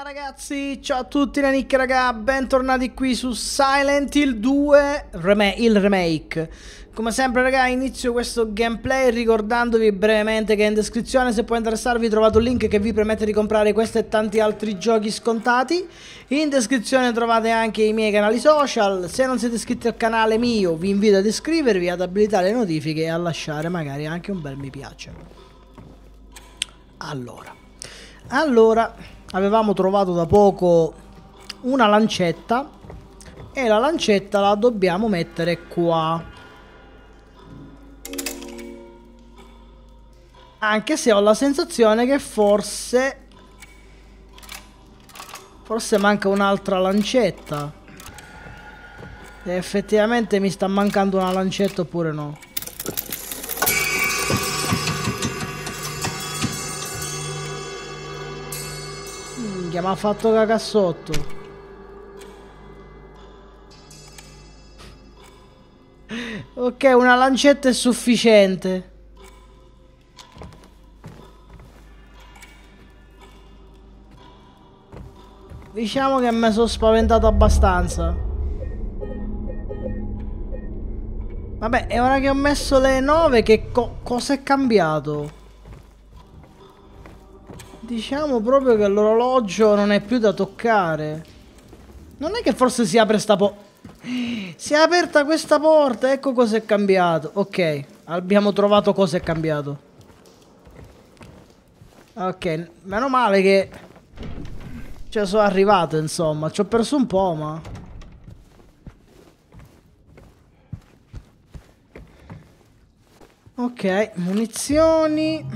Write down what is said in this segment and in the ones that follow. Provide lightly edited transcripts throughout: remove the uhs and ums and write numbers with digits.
Ragazzi, ciao a tutti, Nick raga, bentornati qui su Silent Hill 2 il remake. Come sempre raga, inizio questo gameplay ricordandovi brevemente che in descrizione, se può interessarvi, trovate un link che vi permette di comprare questo e tanti altri giochi scontati. In descrizione trovate anche i miei canali social. Se non siete iscritti al canale mio, vi invito ad iscrivervi, ad abilitare le notifiche e a lasciare magari anche un bel mi piace. Allora avevamo trovato da poco una lancetta e la lancetta la dobbiamo mettere qua. Anche se ho la sensazione che forse manca un'altra lancetta. E effettivamente mi sta mancando una lancetta oppure no? Minchia, mi ha fatto cacà sotto. Ok, una lancetta è sufficiente. Diciamo che mi sono spaventato abbastanza. Vabbè, e ora che ho messo le 9, che cosa è cambiato? Diciamo proprio che l'orologio non è più da toccare. Non è che forse si apre sta porta? Si è aperta questa porta, ecco cosa è cambiato. Ok, abbiamo trovato cosa è cambiato. Ok, meno male che cioè sono arrivato, insomma. Ci ho perso un po', ma ok, munizioni.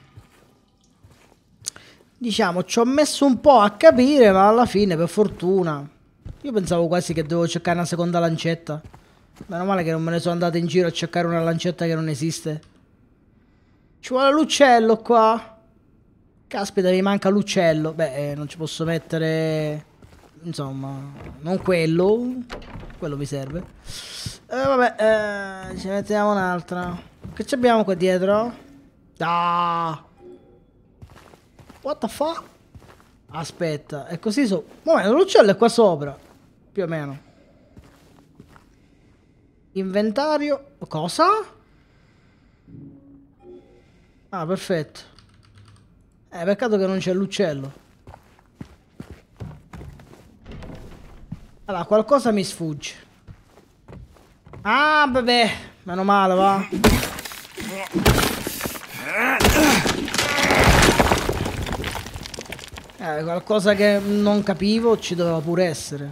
Diciamo, ci ho messo un po' a capire, ma alla fine, per fortuna. Io pensavo quasi che dovevo cercare una seconda lancetta. Meno male che non me ne sono andato in giro a cercare una lancetta che non esiste. Ci vuole l'uccello qua. Caspita, mi manca l'uccello. Beh, non ci posso mettere... Insomma, non quello. Quello mi serve. Vabbè, ci mettiamo un'altra. Che ci abbiamo qua dietro? Ah! What the fuck? Aspetta, è così so... Momento, l'uccello è qua sopra. Più o meno. Inventario. Cosa? Ah, perfetto. Peccato che non c'è l'uccello. Allora, qualcosa mi sfugge. Ah, vabbè. Meno male, va. Qualcosa che non capivo ci doveva pure essere.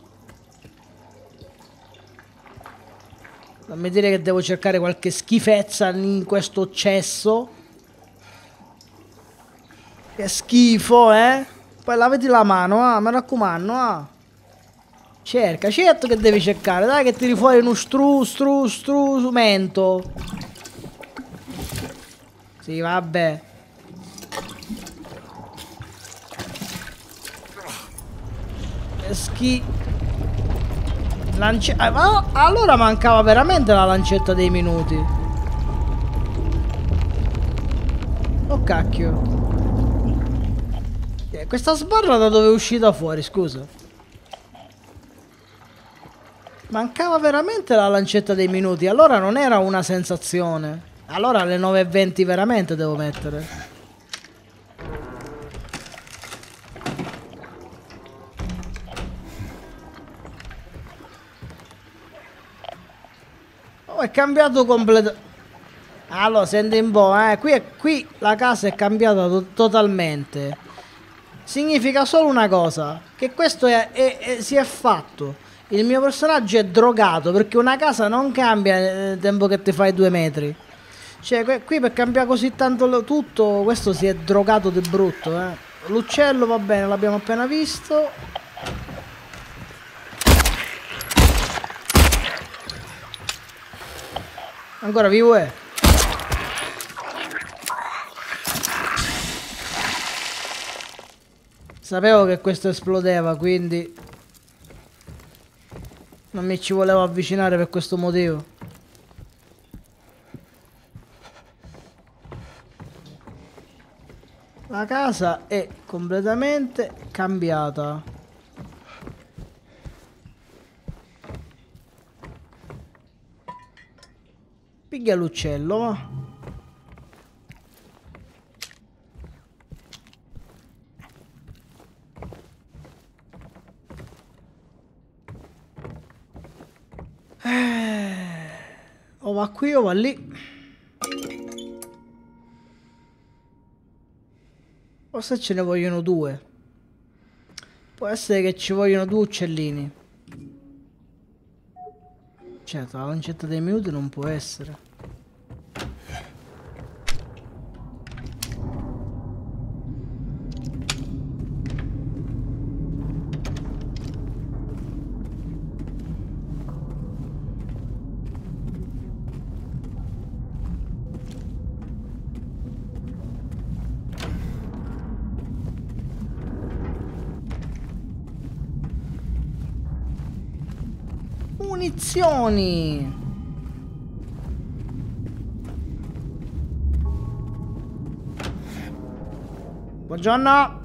Non mi dire che devo cercare qualche schifezza in questo cesso. Che schifo, eh? Poi lavati la mano, ah, mi raccomando, ah. Cerca, certo che devi cercare. Dai che tiri fuori uno strumento. Sì, vabbè. Allora mancava veramente la lancetta dei minuti. Oh cacchio. Questa sbarra da dove è uscita fuori, scusa? Mancava veramente la lancetta dei minuti. Allora non era una sensazione. Allora alle 9:20 veramente devo mettere. È cambiato completamente. Allora, senti un po', qui la casa è cambiata totalmente. Significa solo una cosa, che questo si è fatto. Il mio personaggio è drogato, perché una casa non cambia nel tempo che ti fai 2 metri. Cioè, qui per cambiare così tanto tutto, questo si è drogato di brutto, L'uccello va bene, l'abbiamo appena visto. Ancora vivo è? Sapevo che questo esplodeva, quindi non mi ci volevo avvicinare per questo motivo. La casa è completamente cambiata. Piglia l'uccello, va. O va qui o va lì. Forse ce ne vogliono due. Può essere che ci vogliono due uccellini. Certo, la lancetta dei minuti non può essere. Munizioni. Buongiorno.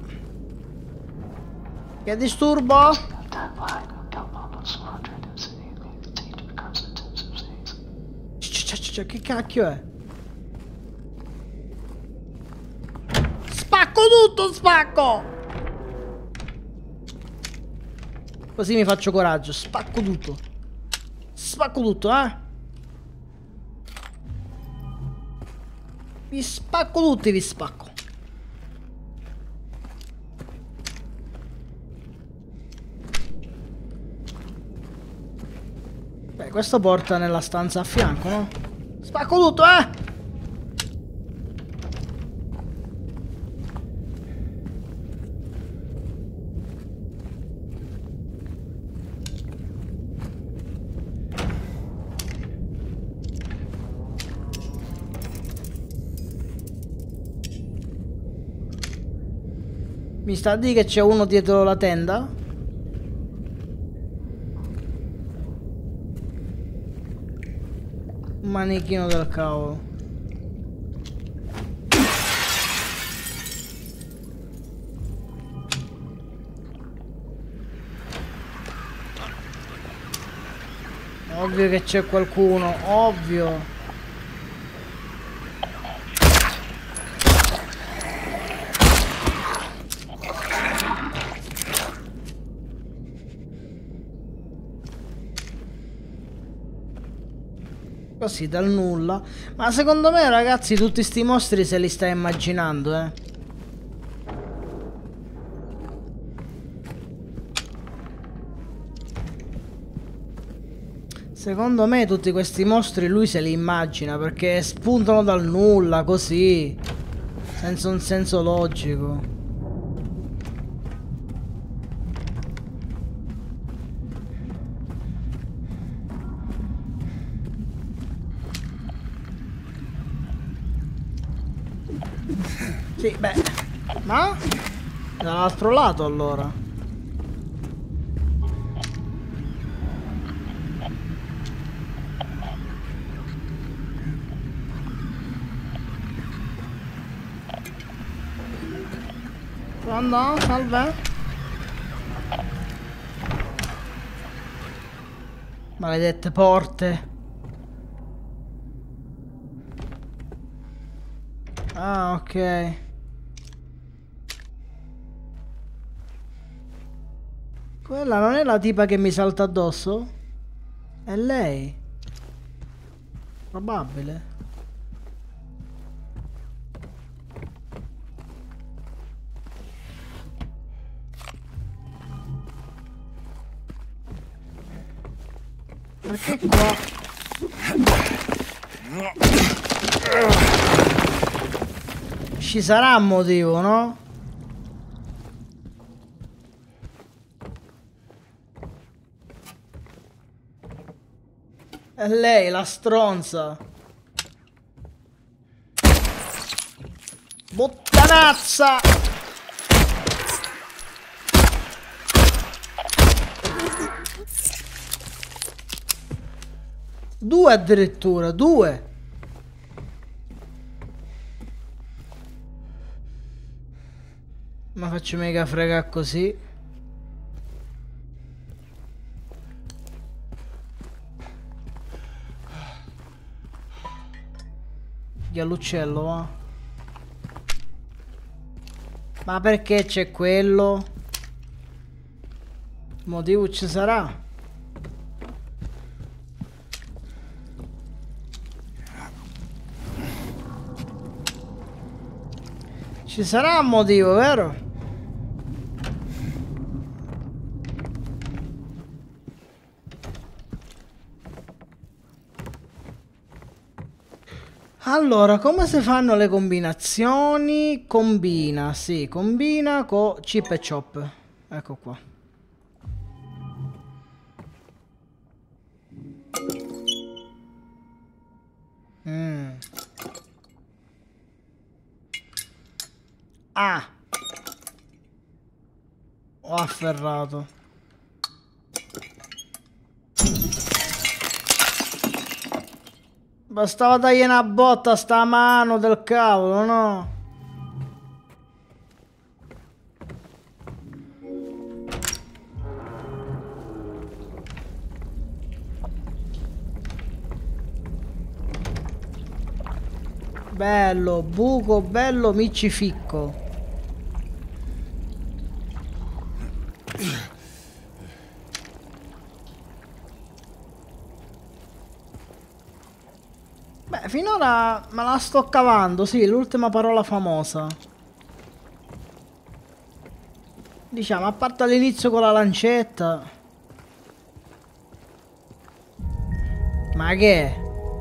Che disturbo? Che cacchio è? Spacco tutto, spacco! Così mi faccio coraggio, spacco tutto. Spacco tutto, eh? Vi spacco tutti, vi spacco. Beh, questo porta nella stanza a fianco, no? Spacco tutto, eh? Mi sta a dire che c'è uno dietro la tenda? Un manichino del cavolo. Ovvio che c'è qualcuno, ovvio. Così dal nulla. Ma secondo me, ragazzi, tutti sti mostri se li sta immaginando, eh. Secondo me tutti questi mostri lui se li immagina, perché spuntano dal nulla, così, senza un senso logico. Sì, beh, ma dall'altro lato allora. Pronto? Salve? Maledette porte. Ah, ok. Quella non è la tipa che mi salta addosso? È lei? Probabile. Perché qua? Ci sarà un motivo, no? È lei, la stronza. Bottanazza! Due addirittura, due. Ma faccio mega frega così. Via l'uccello, va. Ma perché c'è quello? Motivo ci sarà. Ci sarà un motivo, vero? Allora, come si fanno le combinazioni? Combina, sì, combina con chip e chop. Ecco qua. Ah! Ho afferrato. Bastava dargli una botta a sta mano del cavolo, no? Bello, buco, bello, micificco. Beh, finora me la sto cavando, sì, l'ultima parola famosa. Diciamo, a parte all'inizio con la lancetta. Ma che è?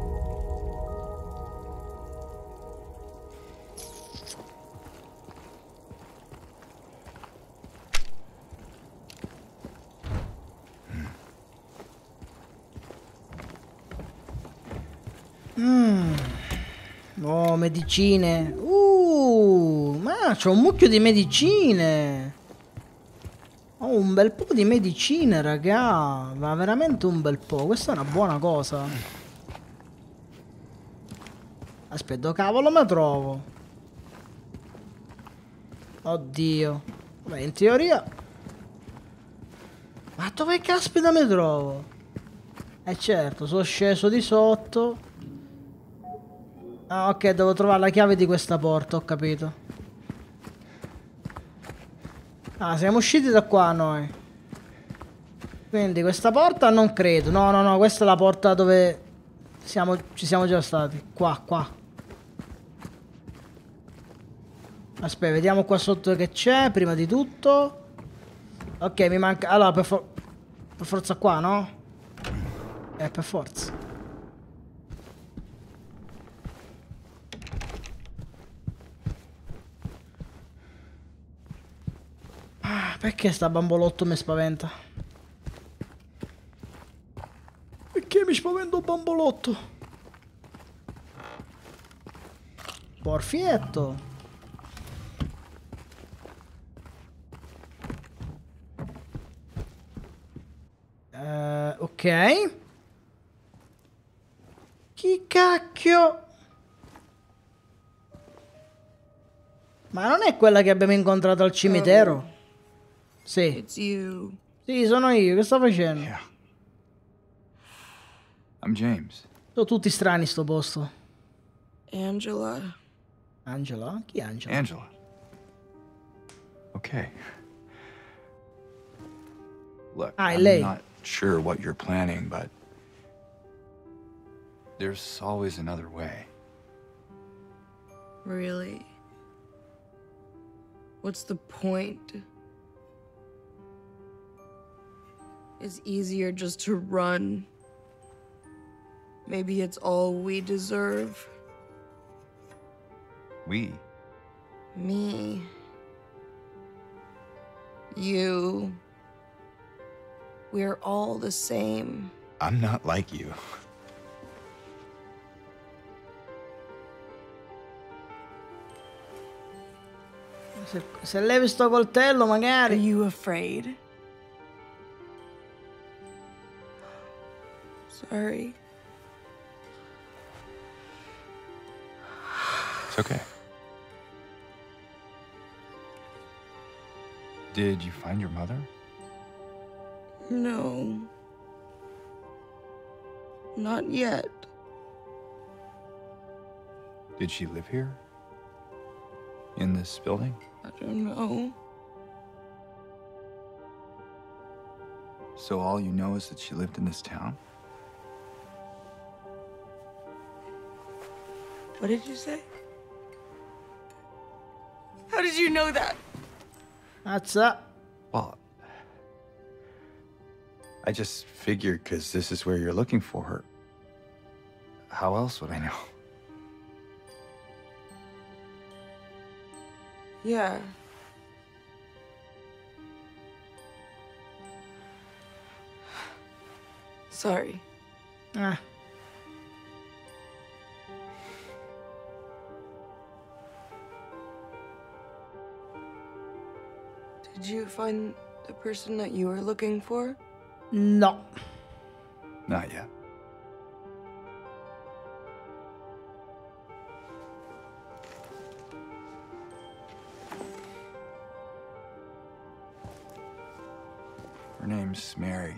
Oh, medicine. Ma c'ho un mucchio di medicine. Ho un bel po' di medicine, raga. Ma veramente un bel po'. Questa è una buona cosa. Aspetta, dove cavolo me trovo? Oddio. Beh, in teoria... Ma dove caspita mi trovo? Certo, sono sceso di sotto. Ah, ok, devo trovare la chiave di questa porta, ho capito. Ah, siamo usciti da qua noi. Quindi questa porta non credo. No, no, no, questa è la porta dove ci siamo già stati. Qua, qua. Aspetta, vediamo qua sotto che c'è, prima di tutto. Ok, mi manca... Allora, per forza qua, no? Per forza. Ah, perché sta bambolotto mi spaventa? Perché mi spaventa un bambolotto? Porfietto. Ok. Chi cacchio? Ma non è quella che abbiamo incontrato al cimitero? Sì. Sì, sono io. Che sto facendo? Yeah. I'm James. Sono tutti strani sto posto. Angela. Angela? Chi è Angela? Angela. Okay. Look, I'm lei. not sure what you're planning, but there's always another way. Really? What's the point? It's easier just to run. Maybe it's all we deserve. We? Me. You. We're all the same. I'm not like you. Se levi sto coltello, Are magari. you afraid? Sorry. It's okay. Did you find your mother? No. Not yet. Did she live here? In this building? I don't know. So all you know is that she lived in this town? What did you say? How did you know that? That's that. Well, I just figured because this is where you're looking for her. How else would I know? Yeah. Sorry. Eh. Did you find the person that you were looking for? No. Not yet. Her name's Mary.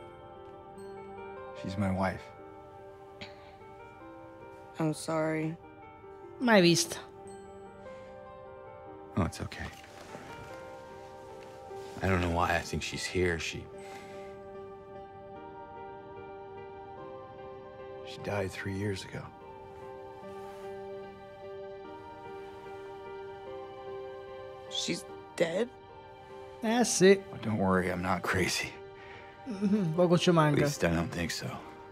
She's my wife. I'm sorry. Mai vista. Oh, it's okay. I don't know why I think she's here. She died 3 years ago. She's dead? Eh sì, But don't worry, I'm not crazy. poco ci At manca. least I don't think so.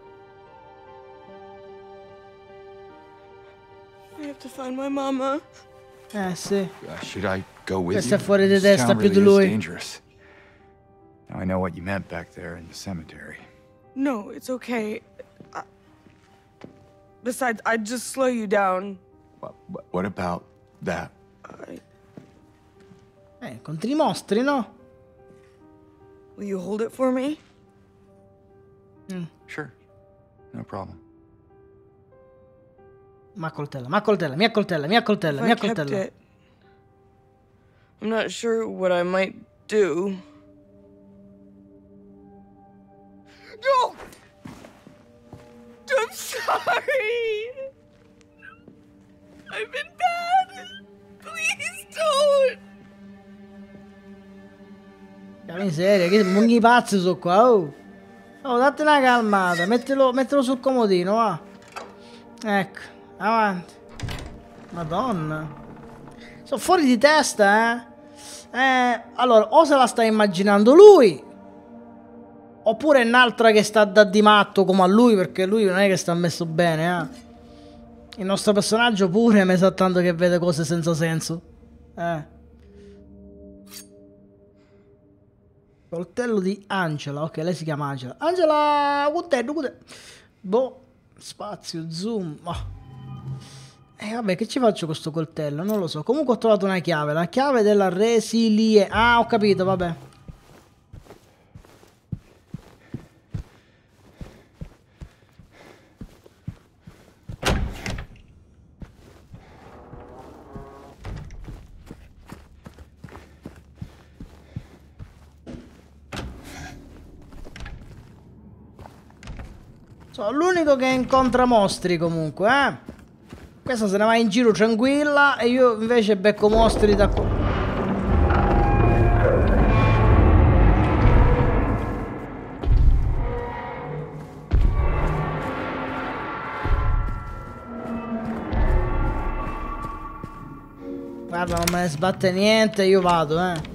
I have to find my mama. Eh sì. Should I go with Questo you? è fuori di This testa town più di really is lui. dangerous. Now I know what you meant back there in the cemetery. No, it's okay. Besides, I'd just slow you down. What about that? Contro i mostri, no? Will you hold it for me? Sure. No problem. Ma coltella, ma coltella, mia coltella, mia coltella, If I mia kept coltella. it, I'm not sure what I might do. No! I'm sorry! I've been bad! Please don't! La miseria, che mugni pazzi sono qua, oh. Oh, date una calmata, mettilo sul comodino, va. Ecco, avanti. Madonna. Sono fuori di testa, allora, o se la sta immaginando lui, oppure è un'altra che sta da di matto come a lui, perché lui non è che sta messo bene, eh. Il nostro personaggio pure mi sa tanto che vede cose senza senso. Coltello di Angela, ok, lei si chiama Angela. Angela, good. Boh, spazio, zoom. Vabbè, che ci faccio con questo coltello? Non lo so. Comunque ho trovato una chiave, la chiave della resilienza. Ah, ho capito, vabbè. Sono l'unico che incontra mostri comunque, eh. Questa se ne va in giro tranquilla e io invece becco mostri da qua. Guarda, non me ne sbatte niente, io vado, eh.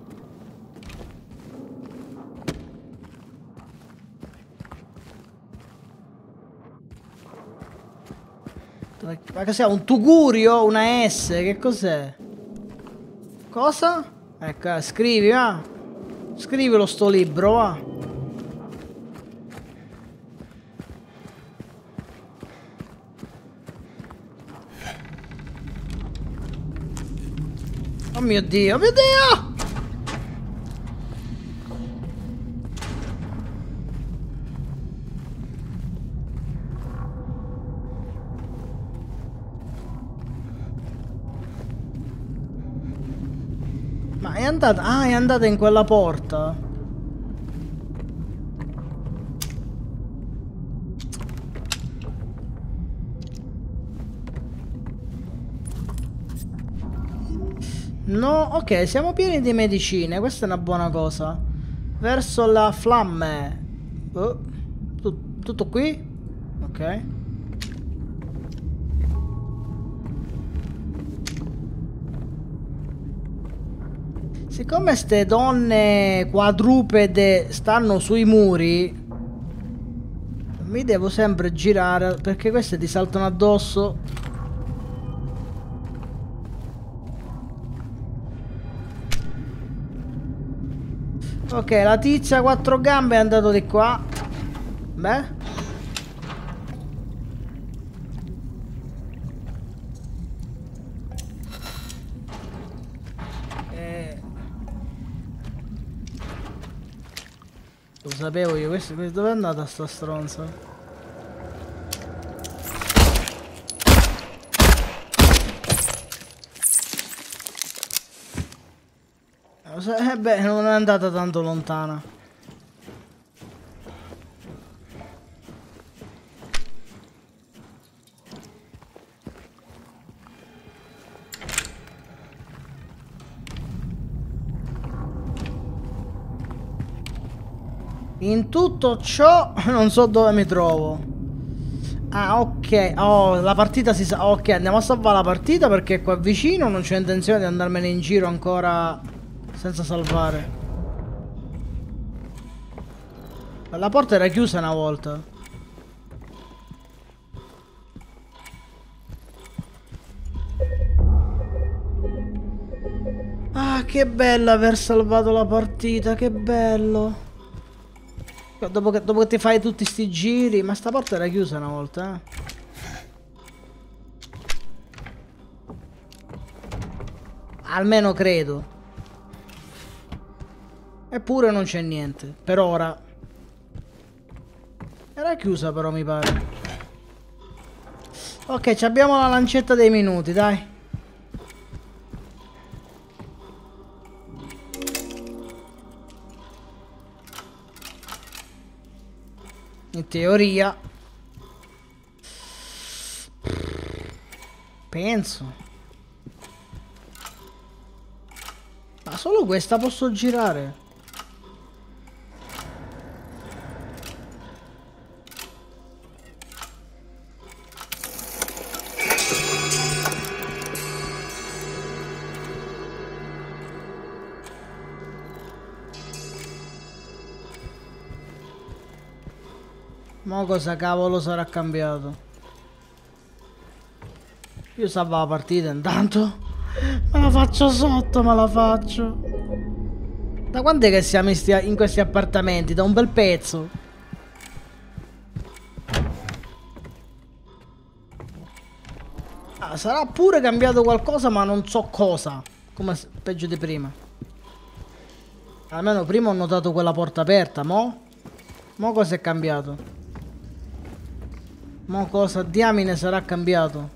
Ma che sia un tugurio? Una S? Che cos'è? Cosa? Ecco, scrivi, va. Scrivilo sto libro, va. Oh mio Dio, oh mio Dio! andata? Ah, è andata in quella porta. No, ok, siamo pieni di medicine, questa è una buona cosa. Verso la fiamme. Oh, tutto qui? Ok. Siccome ste donne quadrupede stanno sui muri, mi devo sempre girare perché queste ti saltano addosso. Ok, la tizia a quattro gambe è andato di qua. Beh. Lo sapevo io, dove è andata sta stronza? Beh, non è andata tanto lontana. In tutto ciò non so dove mi trovo. Ah, ok. Oh, la partita si sa. Ok, andiamo a salvare la partita perché qua vicino non c'è intenzione di andarmene in giro ancora senza salvare. La porta era chiusa una volta. Ah, che bello aver salvato la partita, che bello. Dopo che ti fai tutti sti giri. Ma sta porta era chiusa una volta, eh. Almeno credo. Eppure non c'è niente. Per ora. Era chiusa però mi pare. Ok, abbiamo la lancetta dei minuti, dai. In teoria. Penso. Ma solo questa posso girare. Ma cosa cavolo sarà cambiato? Io salvo la partita intanto. Me la faccio sotto, me la faccio. Da quando è che siamo in questi appartamenti? Da un bel pezzo. Ah, sarà pure cambiato qualcosa, ma non so cosa. Come peggio di prima. Almeno prima ho notato quella porta aperta, mo? Mo cosa è cambiato? Mo cosa diamine sarà cambiato?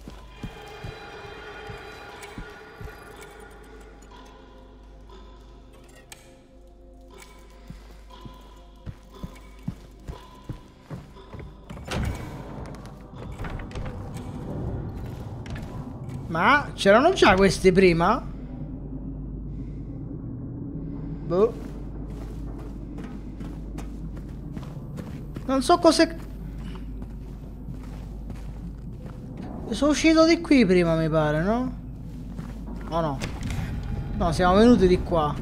Ma c'erano già questi prima? Boh. Non so cos'è. Sono uscito di qui prima mi pare, no? O no? No, siamo venuti di qua.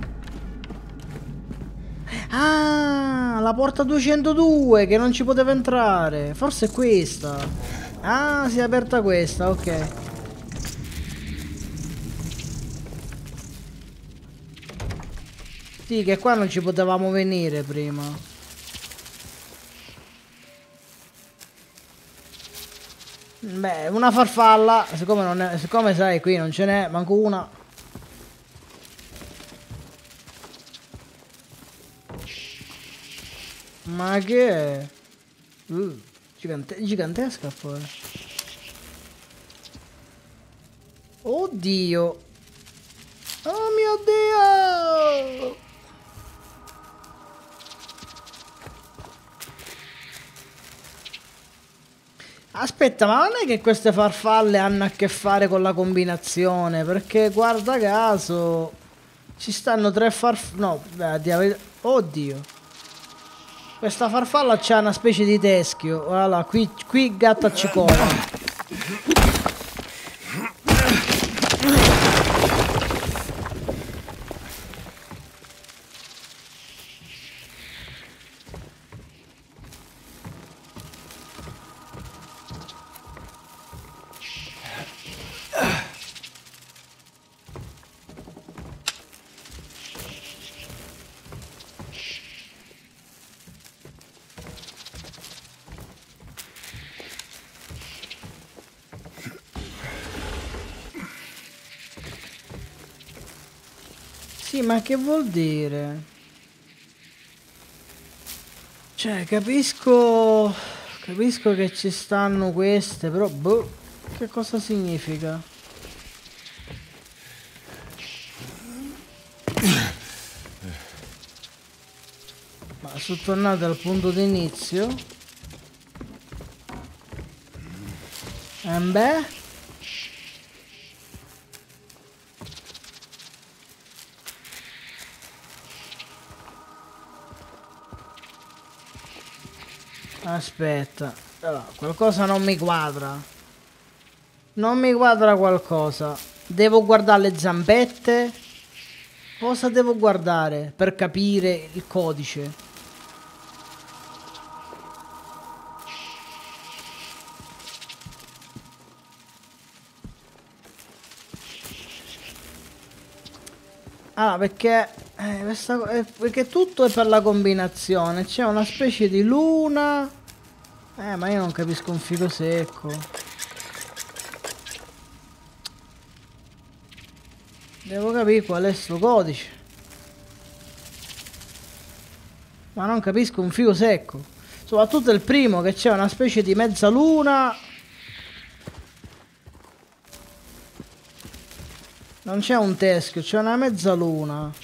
Ah, la porta 202 che non ci poteva entrare. Forse è questa. Ah, si è aperta questa, ok. Sì, che qua non ci potevamo venire prima. Beh, una farfalla, siccome non è, siccome sai qui non ce n'è, manco una. Ma che è? Gigantesca poi. Oddio. Oh mio Dio! Aspetta, ma non è che queste farfalle hanno a che fare con la combinazione? Perché guarda caso ci stanno 3 farfalle. No, beh, oddio. Questa farfalla c'ha una specie di teschio. Voilà, qui gatta ci cola. Sì, ma che vuol dire? Cioè, capisco che ci stanno queste, però boh, che cosa significa? Ma sono tornato al punto d'inizio. Beh. Aspetta, allora, qualcosa non mi quadra. Non mi quadra qualcosa. Devo guardare le zampette? Cosa devo guardare per capire il codice? Ah, perché perché tutto è per la combinazione. C'è una specie di luna. Ma io non capisco un figo secco. Devo capire qual è sto codice. Ma non capisco un figo secco. Soprattutto il primo, che c'è una specie di mezzaluna. Non c'è un teschio, c'è una mezzaluna.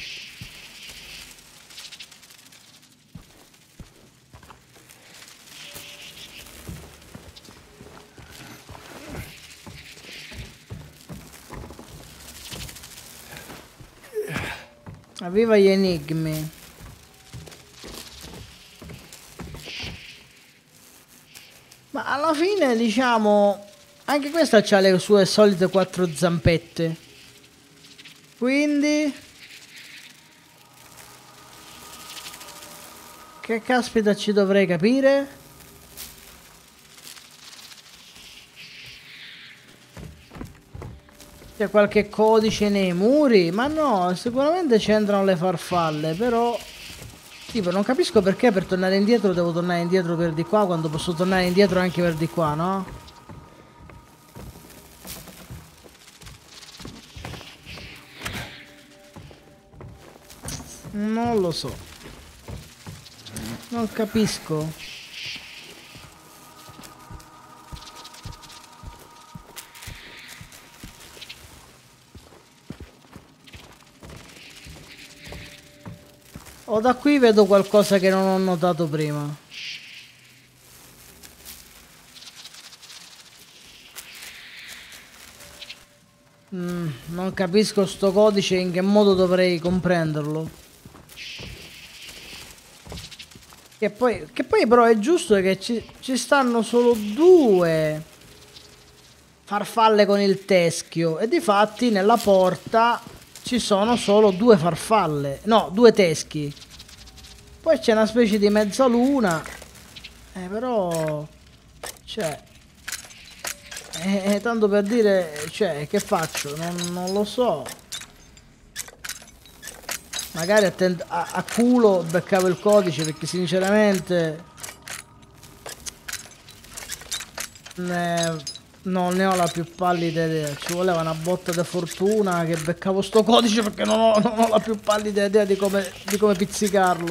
Avviva gli enigmi. Ma alla fine, diciamo, anche questa c'ha le sue solite 4 zampette. Quindi che caspita ci dovrei capire? C'è qualche codice nei muri? Ma no, sicuramente c'entrano le farfalle, però tipo non capisco perché per tornare indietro devo tornare indietro per di qua quando posso tornare indietro anche per di qua, no? Non lo so. Non capisco. O da qui vedo qualcosa che non ho notato prima. Non capisco sto codice, in che modo dovrei comprenderlo. Che poi però è giusto che ci stanno solo 2 farfalle con il teschio. E difatti nella porta ci sono solo 2 farfalle. No, 2 teschi. Poi c'è una specie di mezzaluna. Però cioè tanto per dire, cioè, che faccio? Non lo so. Magari a culo beccavo il codice, perché sinceramente non ne ho la più pallida idea. Ci voleva una botta di fortuna che beccavo sto codice, perché non ho la più pallida idea di come pizzicarlo.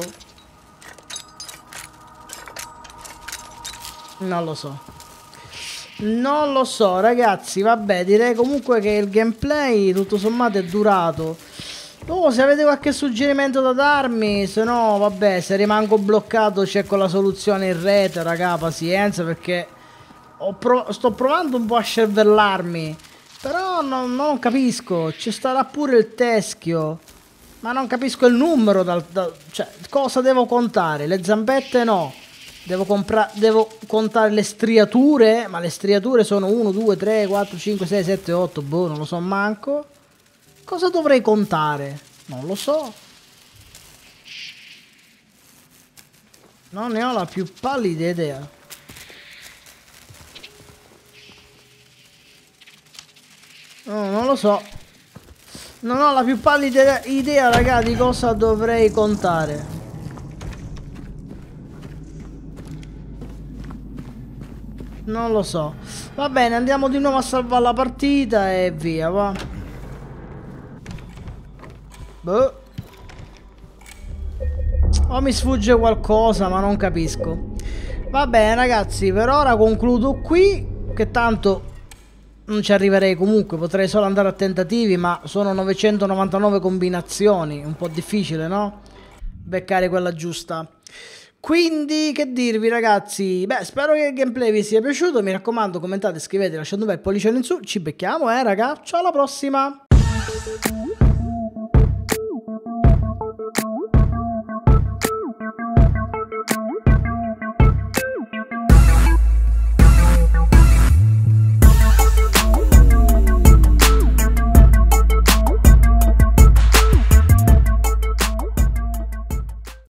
Non lo so. Non lo so, ragazzi. Vabbè, direi comunque che il gameplay tutto sommato è durato. Oh, se avete qualche suggerimento da darmi, se no, vabbè, se rimango bloccato c'è con la soluzione in rete, raga, pazienza, perché sto provando un po' a cervellarmi, però non capisco, ci starà pure il teschio, ma non capisco il numero, cioè, cosa devo contare? Le zampette no, devo contare le striature, ma le striature sono 1, 2, 3, 4, 5, 6, 7, 8, boh, non lo so manco. Cosa dovrei contare? Non lo so. Non ne ho la più pallida idea. No, non lo so. Non ho la più pallida idea, raga, di cosa dovrei contare. Non lo so. Va bene, andiamo di nuovo a salvare la partita e via, va. Boh. O mi sfugge qualcosa, ma non capisco. Va bene, ragazzi, per ora concludo qui, che tanto non ci arriverei comunque, potrei solo andare a tentativi, ma sono 999 combinazioni, un po' difficile, no? Beccare quella giusta. Quindi, che dirvi, ragazzi? Beh, spero che il gameplay vi sia piaciuto, mi raccomando, commentate, scrivete, lasciate un bel pollicione in su, ci becchiamo, raga, ciao, alla prossima!